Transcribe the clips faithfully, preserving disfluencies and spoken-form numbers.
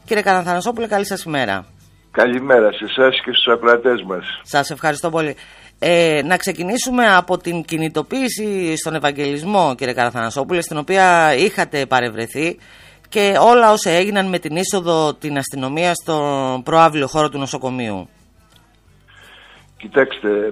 Κύριε Καραθανασόπουλε, καλή σας ημέρα. Καλημέρα σε εσάς και στους ακροατές μας. Σας ευχαριστώ πολύ. Ε, να ξεκινήσουμε από την κινητοποίηση στον Ευαγγελισμό, κύριε Καραθανασόπουλε, στην οποία είχατε παρευρεθεί, και όλα όσα έγιναν με την είσοδο την αστυνομία στον προαύλιο χώρο του νοσοκομείου. Κοιτάξτε,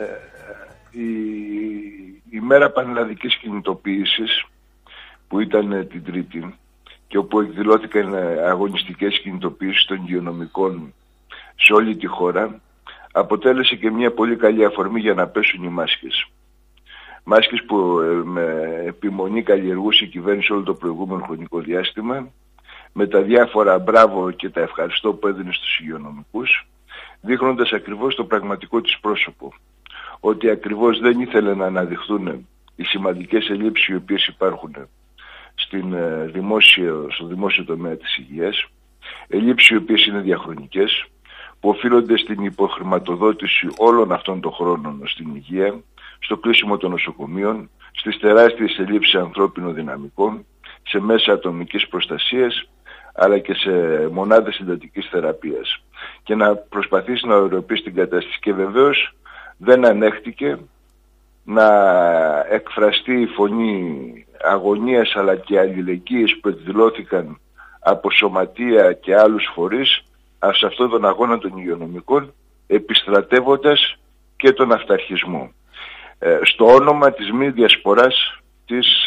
η, η μέρα πανελλαδικής κινητοποίησης που ήταν την Τρίτη και όπου εκδηλώθηκαν αγωνιστικές κινητοποίησεις των υγειονομικών σε όλη τη χώρα, αποτέλεσε και μια πολύ καλή αφορμή για να πέσουν οι μάσκες. Μάσκες που με επιμονή καλλιεργούσε η κυβέρνηση όλο το προηγούμενο χρονικό διάστημα, με τα διάφορα μπράβο και τα ευχαριστώ που έδινε στους υγειονομικούς, δείχνοντας ακριβώς το πραγματικό της πρόσωπο. Ότι ακριβώς δεν ήθελε να αναδειχθούν οι σημαντικές ελλείψεις οι οποίες υπάρχουν στην δημόσιο, στο δημόσιο τομέα της υγείας, ελλείψεις οι οποίες είναι διαχρονικές, που οφείλονται στην υποχρηματοδότηση όλων αυτών των χρόνων στην υγεία, στο κλείσιμο των νοσοκομείων, στις τεράστιες ελλείψεις ανθρώπινων δυναμικών, σε μέσα ατομικής προστασίας, αλλά και σε μονάδες συντατικής θεραπείας. Και να προσπαθήσει να οριοποιήσει την κατάσταση. Και βεβαίως δεν ανέχτηκε να εκφραστεί η φωνή αγωνίας αλλά και αλληλεγγύης που εκδηλώθηκαν από σωματεία και άλλους φορείς σε αυτόν τον αγώνα των υγειονομικών, επιστρατεύοντας και τον αυταρχισμό. Ε, στο όνομα της μη διασποράς της,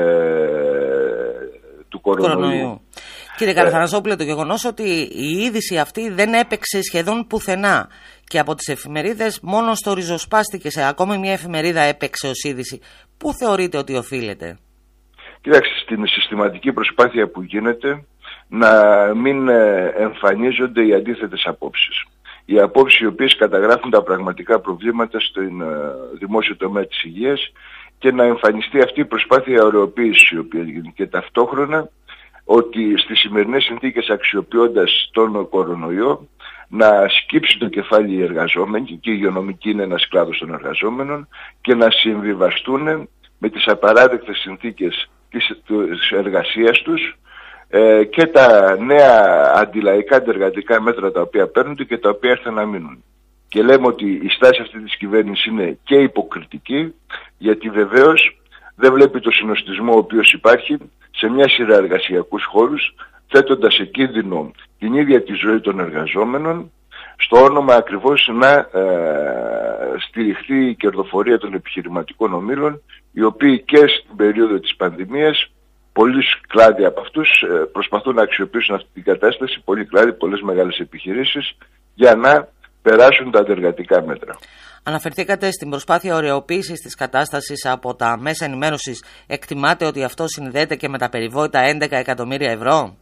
ε, του κορονοϊού. κορονοϊού. Κύριε Καραθανασόπουλε, το γεγονός ότι η είδηση αυτή δεν έπαιξε σχεδόν πουθενά και από τις εφημερίδες μόνο στο ριζοσπάστη και σε ακόμη μια εφημερίδα έπαιξε ως είδηση, πού θεωρείτε ότι οφείλεται? Κοιτάξτε, στην συστηματική προσπάθεια που γίνεται να μην εμφανίζονται οι αντίθετες απόψεις. Οι απόψεις οι οποίες καταγράφουν τα πραγματικά προβλήματα στον δημόσιο τομέα της υγείας και να εμφανιστεί αυτή η προσπάθεια ωρεοποίησης η οποία γίνεται, και ταυτόχρονα ότι στις σημερινές συνθήκες, αξιοποιώντας τον κορονοϊό, να σκύψει το κεφάλι οι εργαζόμενοι, και η υγειονομική είναι ένας κλάδος των εργαζόμενων, και να συμβιβαστούν με τις απαράδεκτες συνθήκες της εργασίας τους ε, και τα νέα αντιλαϊκά αντεργατικά μέτρα τα οποία παίρνονται και τα οποία έρθουν να μείνουν. Και λέμε ότι η στάση αυτή της κυβέρνησης είναι και υποκριτική, γιατί βεβαίως δεν βλέπει το συνοστισμό ο οποίος υπάρχει σε μια σειρά εργασιακούς χώρους, θέτοντας σε κίνδυνο την ίδια τη ζωή των εργαζόμενων, στο όνομα ακριβώς να ε, στηριχθεί η κερδοφορία των επιχειρηματικών ομίλων, οι οποίοι και στην περίοδο της πανδημίας, πολλοί κλάδοι από αυτούς ε, προσπαθούν να αξιοποιήσουν αυτή την κατάσταση, πολλοί κλάδοι, πολλές μεγάλες επιχειρήσεις, για να περάσουν τα αντεργατικά μέτρα. Αναφερθήκατε στην προσπάθεια ωρεοποίησης της κατάστασης από τα μέσα ενημέρωσης. Εκτιμάτε ότι αυτό συνδέεται και με τα περιβόητα έντεκα εκατομμύρια ευρώ?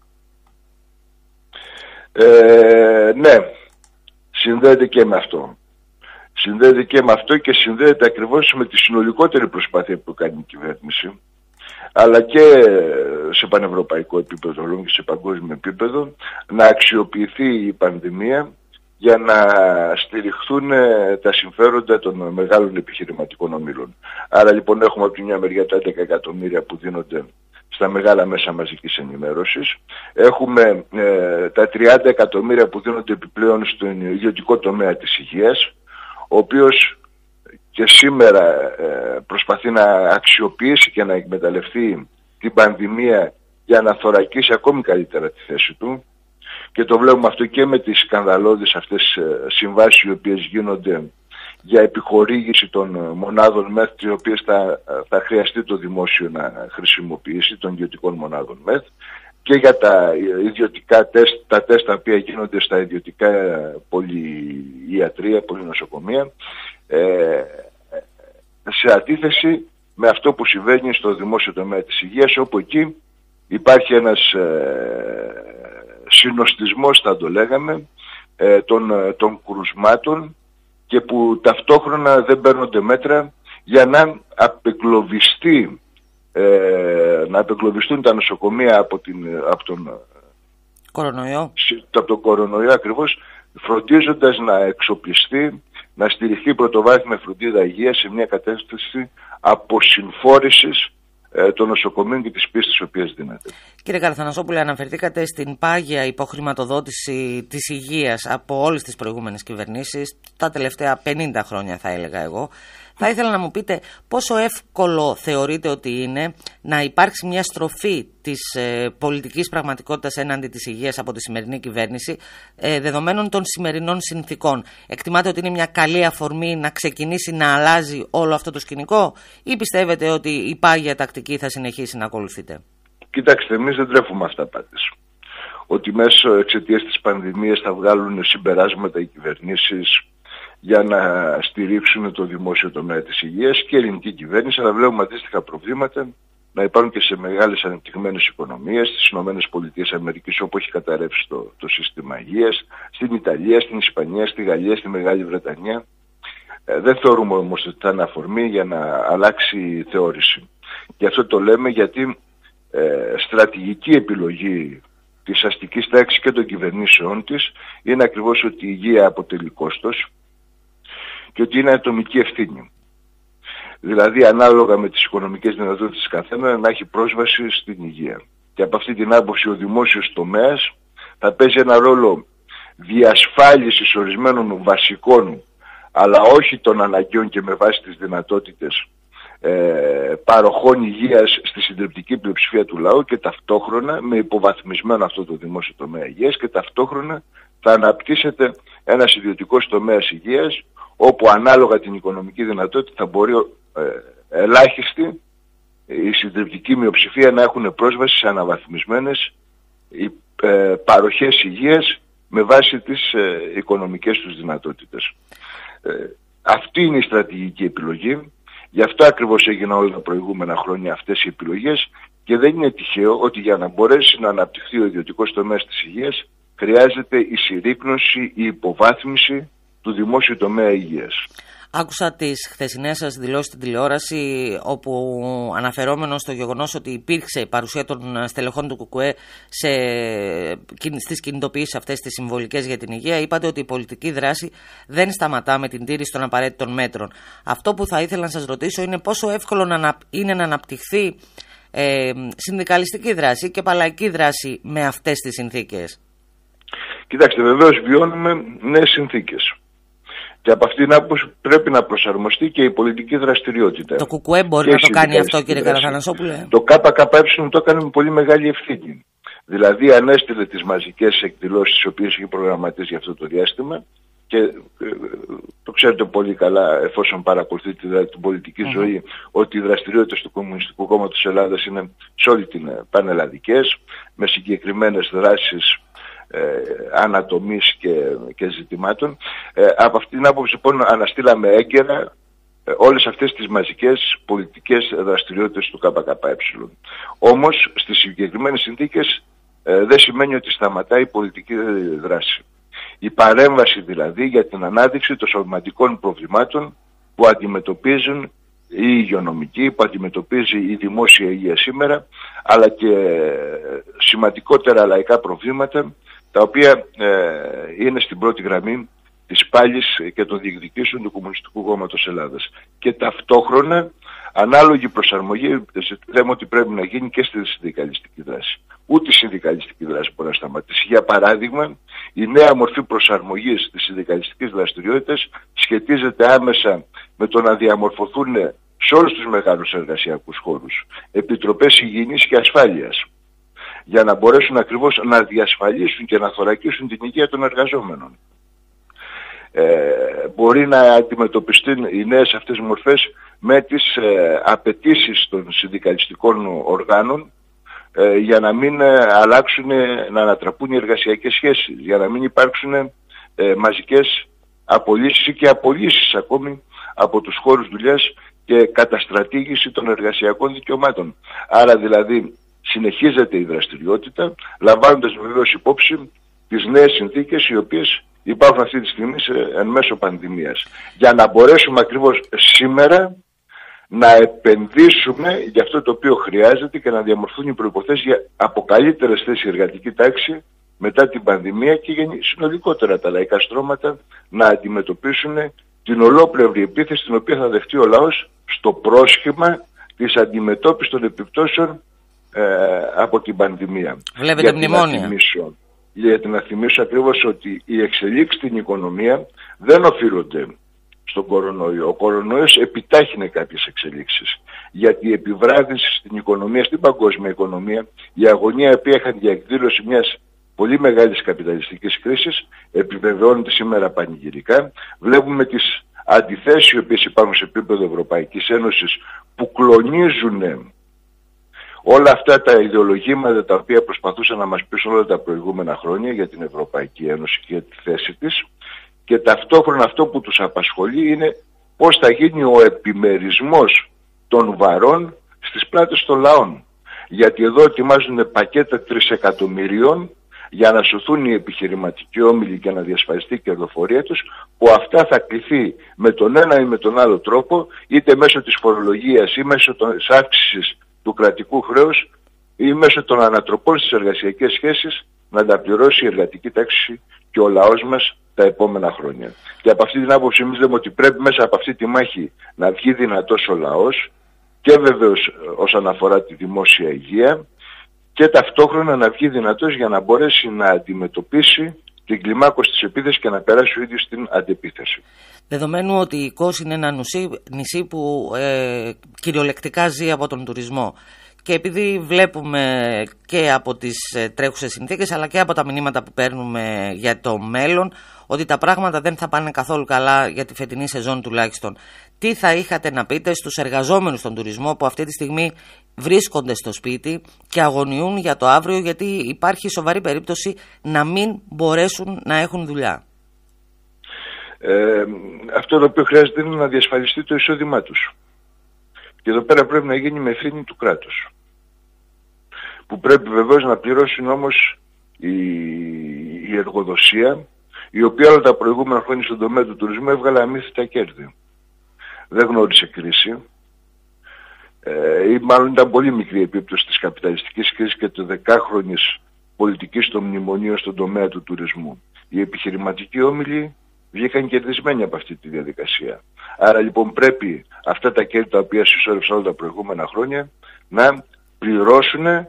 Ε, ναι, συνδέεται και με αυτό. Συνδέεται και με αυτό και συνδέεται ακριβώς με τη συνολικότερη προσπάθεια που κάνει η κυβέρνηση, αλλά και σε πανευρωπαϊκό επίπεδο, και σε παγκόσμιο επίπεδο, να αξιοποιηθεί η πανδημία για να στηριχθούν τα συμφέροντα των μεγάλων επιχειρηματικών ομίλων. Άρα λοιπόν έχουμε από τη μια μεριά τα έντεκα εκατομμύρια που δίνονται στα μεγάλα μέσα μαζικής ενημέρωσης. Έχουμε ε, τα τριάντα εκατομμύρια που δίνονται επιπλέον στον ιδιωτικό τομέα της υγείας, ο οποίος και σήμερα ε, προσπαθεί να αξιοποιήσει και να εκμεταλλευτεί την πανδημία για να θωρακίσει ακόμη καλύτερα τη θέση του. Και το βλέπουμε αυτό και με τις σκανδαλώδεις αυτές συμβάσεις οι οποίες γίνονται για επιχορήγηση των μονάδων ΜΕΘ, τις οποίες θα, θα χρειαστεί το δημόσιο να χρησιμοποιήσει, των ιδιωτικών μονάδων ΜΕΘ, και για τα ιδιωτικά τεστ, τα τεστ τα οποία γίνονται στα ιδιωτικά πολυιατρία, πολυνοσοκομεία, ε, σε αντίθεση με αυτό που συμβαίνει στο δημόσιο τομέα της υγείας, όπου εκεί υπάρχει ένας ε, συνοστισμός, θα το λέγαμε, ε, των, των κρουσμάτων, και που ταυτόχρονα δεν παίρνονται μέτρα για να απεκλωβιστεί, ε, να απεκλωβιστούν τα νοσοκομεία από, την, από τον κορονοϊό, από τον κορονοϊό ακριβώς, φροντίζοντας να εξοπλιστεί, να στηριχθεί πρωτοβάθμια φροντίδα υγείας σε μια κατάσταση αποσυμφόρησης ε, των νοσοκομείων και της πίστης της οποίας δίνεται. Κύριε Καραθανασόπουλε, αναφερθήκατε στην πάγια υποχρηματοδότηση της υγείας από όλες τις προηγούμενες κυβερνήσεις, τα τελευταία πενήντα χρόνια θα έλεγα εγώ. Θα ήθελα να μου πείτε πόσο εύκολο θεωρείτε ότι είναι να υπάρξει μια στροφή της ε, πολιτικής πραγματικότητας έναντι της υγείας από τη σημερινή κυβέρνηση, ε, δεδομένων των σημερινών συνθήκων. Εκτιμάτε ότι είναι μια καλή αφορμή να ξεκινήσει να αλλάζει όλο αυτό το σκηνικό, ή πιστεύετε ότι η πάγια τακτική θα συνεχίσει να ακολουθείτε? Κοιτάξτε, εμείς δεν τρέφουμε αυταπάτες. Ότι μέσω εξαιτίας της πανδημίας θα βγάλουν συμπεράσματα οι κυβερνήσεις για να στηρίξουν το δημόσιο τομέα της υγείας και η ελληνική κυβέρνηση, αλλά βλέπουμε αντίστοιχα προβλήματα να υπάρχουν και σε μεγάλες ανεπτυγμένες οικονομίες, στις ΗΠΑ όπου έχει καταρρεύσει το, το σύστημα υγείας, στην Ιταλία, στην Ισπανία, στη Γαλλία, στη Μεγάλη Βρετανία. Ε, δεν θεωρούμε όμως ότι θα είναι αφορμή για να αλλάξει η θεώρηση. Και αυτό το λέμε γιατί ε, στρατηγική επιλογή της αστικής τάξης και των κυβερνήσεών της είναι ακριβώς ότι η υγεία αποτελεί κόστος και ότι είναι ατομική ευθύνη. Δηλαδή ανάλογα με τις οικονομικές δυνατότητες καθένα να έχει πρόσβαση στην υγεία. Και από αυτή την άποψη ο δημόσιος τομέας θα παίζει ένα ρόλο διασφάλισης ορισμένων βασικών αλλά όχι των αναγκαίων και με βάση τις δυνατότητες ε, παροχών υγείας στη συντριπτική πλειοψηφία του λαού και ταυτόχρονα με υποβαθμισμένο αυτό το δημόσιο τομέα υγείας και ταυτόχρονα θα αναπτύσσεται ένας ιδιωτικός τομέας υγείας όπου ανάλογα την οικονομική δυνατότητα θα μπορεί ε, ελάχιστη η συντριπτική μειοψηφία να έχουν πρόσβαση σε αναβαθμισμένες ε, παροχές υγείας με βάση τις ε, οικονομικές τους δυνατότητες. Ε, αυτή είναι η στρατηγική επιλογή. Γι' αυτό ακριβώς έγιναν όλα τα προηγούμενα χρόνια αυτές οι επιλογές και δεν είναι τυχαίο ότι για να μπορέσει να αναπτυχθεί ο ιδιωτικός τομέας της υγείας χρειάζεται η συρρίκνωση, η υποβάθμιση του δημόσιου τομέα υγείας. Άκουσα τις χθεσινές σας δηλώσεις στην τηλεόραση, όπου αναφερόμενος στο γεγονός ότι υπήρξε παρουσία των στελεχών του ΚΚΕ σε, στις κινητοποιήσεις αυτές τις συμβολικές για την υγεία, είπατε ότι η πολιτική δράση δεν σταματά με την τήρηση των απαραίτητων μέτρων. Αυτό που θα ήθελα να σας ρωτήσω είναι πόσο εύκολο να, είναι να αναπτυχθεί ε, συνδικαλιστική δράση και παλαϊκή δράση με αυτές τις συνθήκες. Κοιτάξτε, βεβαίως βιώνουμε νέες συνθήκες. Και από αυτήν την άποψη πρέπει να προσαρμοστεί και η πολιτική δραστηριότητα. Το ΚΚΕ μπορεί να το κάνει αυτό, κύριε Καραθανασόπουλε? Το ΚΚΕ το έκανε με πολύ μεγάλη ευθύνη. Δηλαδή ανέστειλε τις μαζικές εκδηλώσεις τις οποίες είχε προγραμματίσει για αυτό το διάστημα και ε, το ξέρετε πολύ καλά, εφόσον παρακολουθείτε δηλαδή, την πολιτική mm-hmm. ζωή, ότι οι δραστηριότητες του Κομμουνιστικού Κόμματος Ελλάδας είναι σε όλη την πανελλαδικές, με συγκεκριμένες δράσεις Ε, ανατομής και, και ζητημάτων. Ε, από αυτήν την άποψη λοιπόν αναστήλαμε έγκαιρα ε, όλες αυτές τις μαζικές πολιτικές δραστηριότητες του ΚΚΕ. Όμως στις συγκεκριμένες συνθήκες ε, δεν σημαίνει ότι σταματάει η πολιτική δράση. Η παρέμβαση δηλαδή για την ανάδειξη των σωματικών προβλημάτων που αντιμετωπίζουν οι υγειονομικοί, που αντιμετωπίζει η δημόσια υγεία σήμερα, αλλά και σημαντικότερα λαϊκά προβλήματα τα οποία ε, είναι στην πρώτη γραμμή της πάλης και των διεκδικήσεων του Κομμουνιστικού Κόμματος Ελλάδας. Και ταυτόχρονα ανάλογη προσαρμογή λέμε ότι πρέπει να γίνει και στη συνδικαλιστική δράση. Ούτε η συνδικαλιστική δράση μπορεί να σταματήσει. Για παράδειγμα, η νέα μορφή προσαρμογής της συνδικαλιστικής δραστηριότητας σχετίζεται άμεσα με το να διαμορφωθούν σε όλους τους μεγάλους εργασιακούς χώρους επιτροπές υγιεινής και ασφάλειας, για να μπορέσουν ακριβώς να διασφαλίσουν και να θωρακίσουν την υγεία των εργαζόμενων. Ε, μπορεί να αντιμετωπιστούν οι νέες αυτές μορφές με τις ε, απαιτήσεις των συνδικαλιστικών οργάνων ε, για να μην ε, αλλάξουν, να ανατραπούν οι εργασιακές σχέσεις, για να μην υπάρξουν ε, μαζικές απολύσεις και απολύσεις ακόμη από τους χώρους δουλειάς και καταστρατήγηση των εργασιακών δικαιωμάτων. Άρα δηλαδή συνεχίζεται η δραστηριότητα, λαμβάνοντας βεβαίως υπόψη τις νέες συνθήκες οι οποίες υπάρχουν αυτή τη στιγμή σε, εν μέσω πανδημίας. Για να μπορέσουμε ακριβώς σήμερα να επενδύσουμε για αυτό το οποίο χρειάζεται και να διαμορφούν οι προϋποθέσεις για από καλύτερες θέσεις εργατική τάξη μετά την πανδημία και συνολικότερα τα λαϊκά στρώματα να αντιμετωπίσουν την ολόπλευρη επίθεση την οποία θα δεχτεί ο λαός στο πρόσχημα της αντιμετώπισης των επιπτώσεων ε, από την πανδημία. Βλέπετε γιατί μνημόνια. Να θυμίσω, γιατί να θυμίσω ακριβώς ότι οι εξελίξεις στην οικονομία δεν οφείλονται στον κορονοϊό. Ο κορονοϊός επιτάχυνε κάποιες εξελίξεις. Γιατί η επιβράδυνση στην οικονομία, στην παγκόσμια οικονομία, η αγωνία που είχαν για εκδήλωση μιας πολύ μεγάλης καπιταλιστικής κρίσης, επιβεβαιώνεται σήμερα πανηγυρικά. Βλέπουμε τις αντιθέσεις οι οποίες υπάρχουν σε επίπεδο Ευρωπαϊκής Ένωσης που κλονίζουν όλα αυτά τα ιδεολογήματα τα οποία προσπαθούσαν να μας πείσουν όλα τα προηγούμενα χρόνια για την Ευρωπαϊκή Ένωση και για τη θέση της. Και ταυτόχρονα αυτό που τους απασχολεί είναι πώς θα γίνει ο επιμερισμός των βαρών στις πλάτες των λαών. Γιατί εδώ ετοιμάζουν πακέτα τρισεκατομμυρίων για να σωθούν οι επιχειρηματικοί όμιλοι και να διασφαλιστεί η κερδοφορία τους, που αυτά θα κληθεί με τον ένα ή με τον άλλο τρόπο, είτε μέσω της φορολογίας ή μέσω της αύξησης του κρατικού χρέους ή μέσω των ανατροπών στις εργασιακές σχέσεις, να τα πληρώσει η εργατική τάξη και ο λαός μας τα επόμενα χρόνια. Και από αυτή την άποψη εμείς λέμε ότι πρέπει μέσα από αυτή τη μάχη να βγει δυνατός ο λαός και βεβαίως όσον αφορά τη δημόσια υγεία, και ταυτόχρονα να βγει δυνατός για να μπορέσει να αντιμετωπίσει την κλιμάκωση της επίθεσης και να περάσει ο ίδιος στην αντεπίθεση. Δεδομένου ότι η Κος είναι ένα νησί, νησί που ε, κυριολεκτικά ζει από τον τουρισμό, και επειδή βλέπουμε και από τις τρέχουσες συνθήκες αλλά και από τα μηνύματα που παίρνουμε για το μέλλον ότι τα πράγματα δεν θα πάνε καθόλου καλά για τη φετινή σεζόν τουλάχιστον, τι θα είχατε να πείτε στους εργαζόμενους στον τουρισμό που αυτή τη στιγμή βρίσκονται στο σπίτι και αγωνιούν για το αύριο, γιατί υπάρχει σοβαρή περίπτωση να μην μπορέσουν να έχουν δουλειά? Ε, αυτό το οποίο χρειάζεται είναι να διασφαλιστεί το εισόδημά τους. Και εδώ πέρα πρέπει να γίνει με ευθύνη του κράτους. Που πρέπει βεβαίως να πληρώσουν όμως η, η εργοδοσία, η οποία όλα τα προηγούμενα χρόνια στον τομέα του τουρισμού έβγαλε αμύθιτα κέρδη. Δεν γνώρισε κρίση. Ε, ή μάλλον ήταν πολύ μικρή επίπτωση της καπιταλιστικής κρίσης και του δεκάχρονης πολιτικής των μνημονίων στον τομέα του τουρισμού. Οι επιχειρηματικοί όμιλοι βγήκαν κερδισμένοι από αυτή τη διαδικασία. Άρα λοιπόν πρέπει αυτά τα κέρδη τα οποία συσσόρευσαν όλα τα προηγούμενα χρόνια να πληρώσουν ε,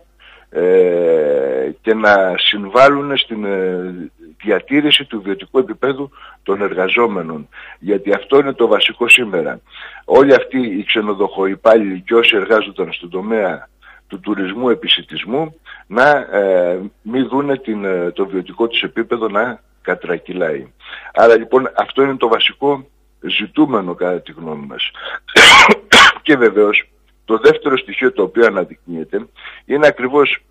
και να συμβάλλουν στην ε, διατήρηση του βιωτικού επίπεδου των εργαζόμενων. Γιατί αυτό είναι το βασικό σήμερα. Όλοι αυτοί οι ξενοδοχοϊπάλληλοι και όσοι εργάζονταν στον τομέα του τουρισμού επισιτισμού να ε, μην δούνε την, το βιωτικό τους επίπεδο να κατρακυλάει. Άρα λοιπόν αυτό είναι το βασικό ζητούμενο κατά τη γνώμη μας. Και βεβαίως το δεύτερο στοιχείο το οποίο αναδεικνύεται είναι ακριβώς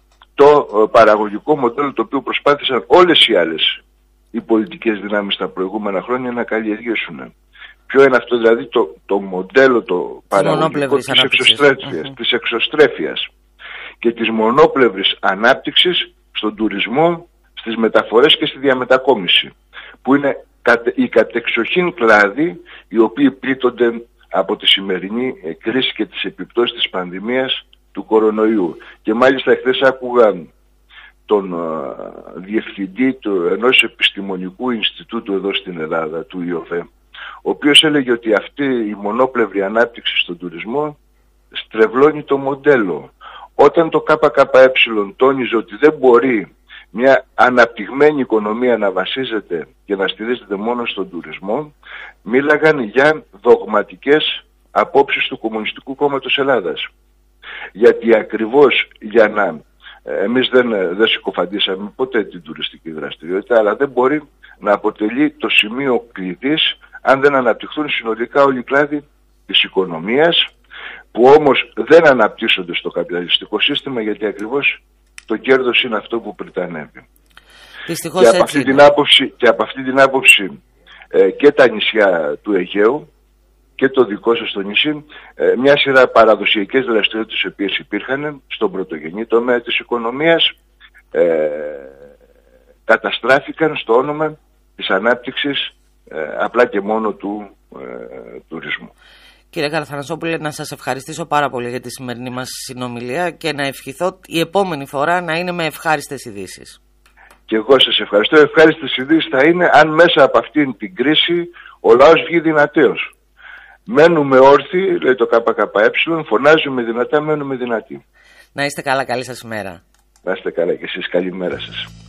το παραγωγικό μοντέλο το οποίο προσπάθησαν όλες οι άλλες οι πολιτικές δυνάμεις τα προηγούμενα χρόνια να καλλιεργήσουν. Ποιο είναι αυτό δηλαδή? Το, το μοντέλο το παραγωγικό της εξωστρέφειας, mm-hmm. της εξωστρέφειας και της μονόπλευρης ανάπτυξης στον τουρισμό, στις μεταφορές και στη διαμετακόμιση, που είναι οι κατεξοχήν κλάδοι οι οποίοι πλήττονται από τη σημερινή κρίση και τις επιπτώσεις της πανδημίας του κορονοϊού. Και μάλιστα χθες άκουγα τον uh, διευθυντή του, ενός επιστημονικού Ινστιτούτου εδώ στην Ελλάδα, του ΙΟΒΕ, ο οποίος έλεγε ότι αυτή η μονόπλευρη ανάπτυξη στον τουρισμό στρεβλώνει το μοντέλο. Όταν το ΚΚΕ τόνιζε ότι δεν μπορεί μια αναπτυγμένη οικονομία να βασίζεται και να στηρίζεται μόνο στον τουρισμό, μίλαγαν για δογματικές απόψεις του Κομμουνιστικού Κόμματος Ελλάδας. Γιατί ακριβώς για να... Εμείς δεν, δεν συκοφαντήσαμε ποτέ την τουριστική δραστηριότητα, αλλά δεν μπορεί να αποτελεί το σημείο κλειδής αν δεν αναπτυχθούν συνολικά όλοι οι κλάδοι της οικονομίας, που όμως δεν αναπτύσσονται στο καπιταλιστικό σύστημα, γιατί ακριβώς το κέρδος είναι αυτό που πριτανεύει. Δυστυχώς και, από αυτή την άποψη, και από αυτή την άποψη ε, και τα νησιά του Αιγαίου και το δικό σας το νησί, ε, μια σειρά παραδοσιακές δραστηριότητες οι οποίες υπήρχαν στον πρωτογενή τομέα της οικονομίας ε, καταστράφηκαν στο όνομα της ανάπτυξης ε, απλά και μόνο του ε, τουρισμού. Κύριε Καραθανασόπουλε, να σας ευχαριστήσω πάρα πολύ για τη σημερινή μας συνομιλία και να ευχηθώ η επόμενη φορά να είναι με ευχάριστες ειδήσεις. Και εγώ σας ευχαριστώ. Ευχάριστες ειδήσεις θα είναι αν μέσα από αυτήν την κρίση ο λαός βγει δυνατέως. Μένουμε όρθιοι, λέει το ΚΚΕ, φωνάζουμε δυνατά, μένουμε δυνατοί. Να είστε καλά, καλή σας ημέρα. Να είστε καλά και εσείς, καλημέρα σας.